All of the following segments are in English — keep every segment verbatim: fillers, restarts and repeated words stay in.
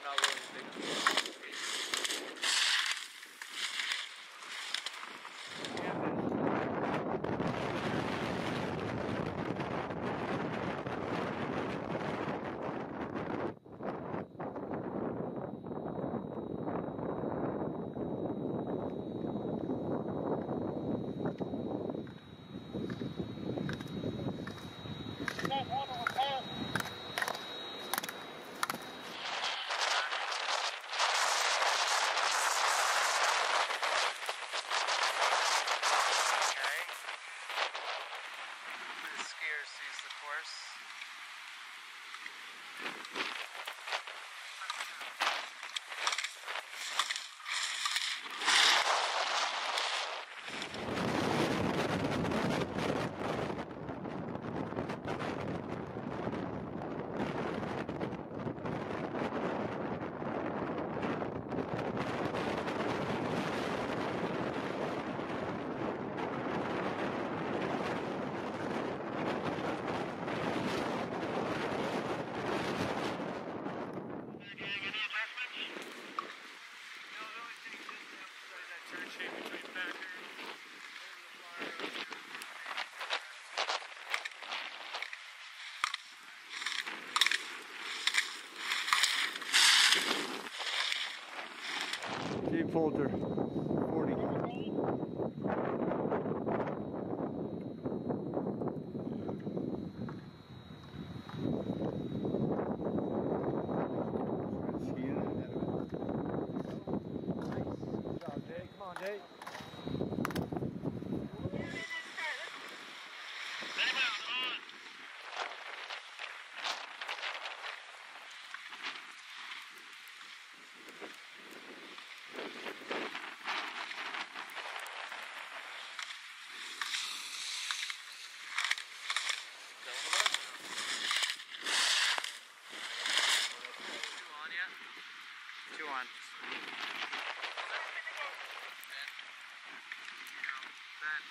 not really big on it. Deep folder, forty. Come on, Jay. Two on. Ben.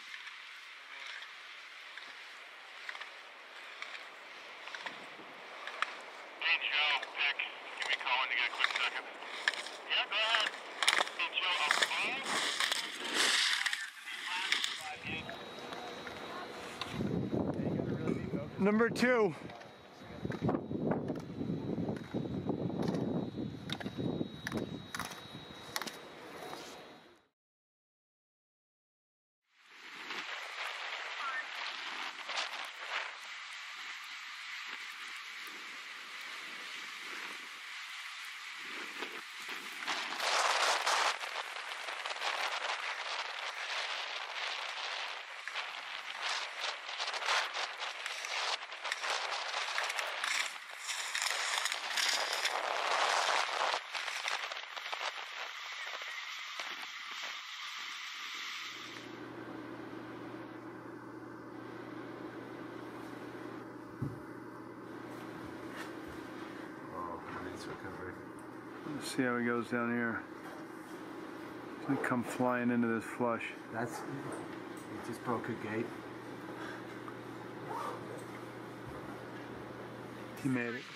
Hey Joe, Dick, give me a call when you get a quick second. Yeah, go ahead. Hey Joe, I'll call. Number two. Recovery. Let's see how he goes down here. He's gonna come flying into this flush. That's, he just broke a gate. He made it.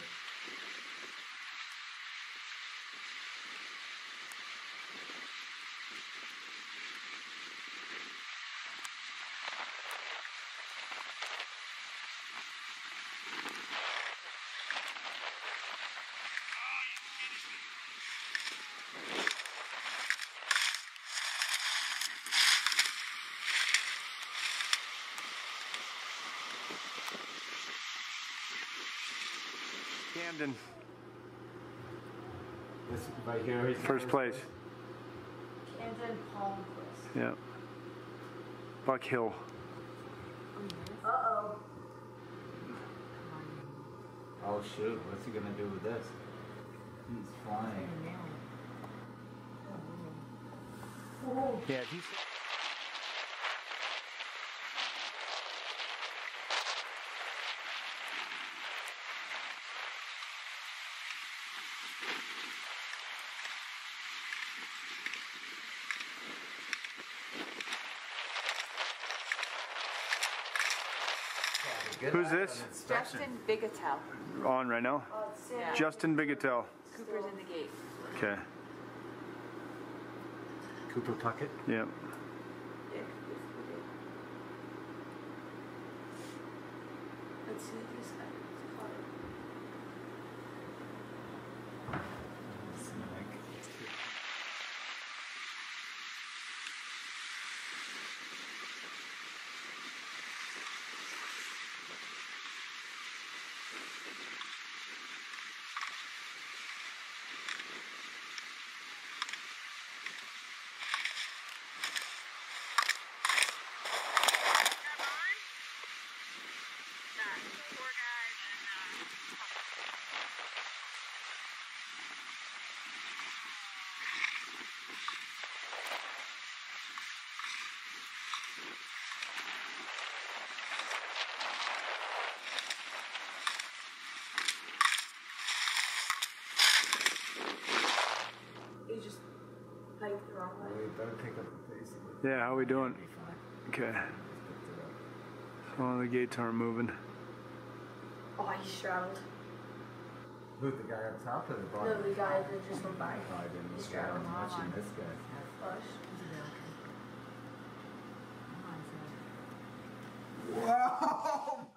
Camden. This right here is First place. Camden Palmquist. Yeah. Buck Hill. Uh-oh. Oh shoot, what's he gonna do with this? He's flying. Yeah, he's. Good Who's this? Justin Bigetel. On right now? Yeah. Justin Bigetel. Cooper's in the gate. Okay. Cooper Puckett. Yep. Yeah, Cooper's in the gate. Let's see if this guy is caught it. He just hiked the wrong way. We better pick up the pace. Yeah, how we doing? Be fine. Okay. Just picked it up. So the gates aren't moving. Oh, he straddled. Who, the guy on top of the bar? No, the guy that just went by. Oh, I didn't He look at straddled him. him. Watching this guy. Flush. Whoa!